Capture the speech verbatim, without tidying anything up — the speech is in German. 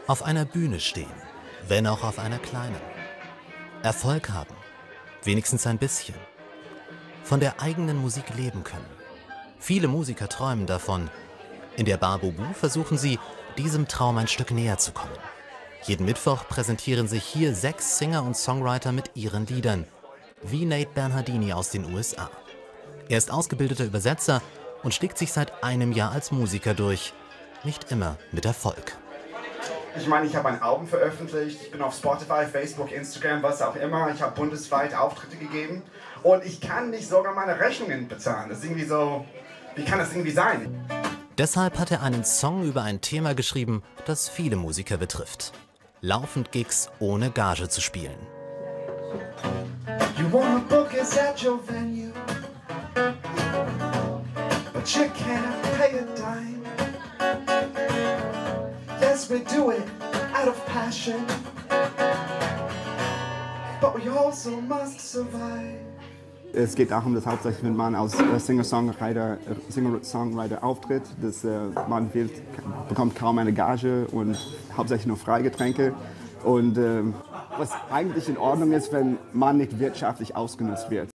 Auf einer Bühne stehen, wenn auch auf einer kleinen. Erfolg haben, wenigstens ein bisschen. Von der eigenen Musik leben können. Viele Musiker träumen davon. In der Bar Bubu versuchen sie, diesem Traum ein Stück näher zu kommen. Jeden Mittwoch präsentieren sich hier sechs Singer und Songwriter mit ihren Liedern, wie Nate Bernhardini aus den U S A. Er ist ausgebildeter Übersetzer und schlägt sich seit einem Jahr als Musiker durch. Nicht immer mit Erfolg. Ich meine, ich habe ein Album veröffentlicht, ich bin auf Spotify, Facebook, Instagram, was auch immer. Ich habe bundesweit Auftritte gegeben und ich kann nicht sogar meine Rechnungen bezahlen. Das ist irgendwie so, wie kann das irgendwie sein? Deshalb hat er einen Song über ein Thema geschrieben, das viele Musiker betrifft. Laufend Gigs ohne Gage zu spielen. You wanna book us at your venue, but you can't pay a dime. Yes, we do it out of passion, but we also must survive. Es geht darum, dass hauptsächlich, wenn man als Singer-Songwriter Singer auftritt, dass äh, man wird, bekommt kaum eine Gage und hauptsächlich nur Freigetränke. Und äh, was eigentlich in Ordnung ist, wenn man nicht wirtschaftlich ausgenutzt wird.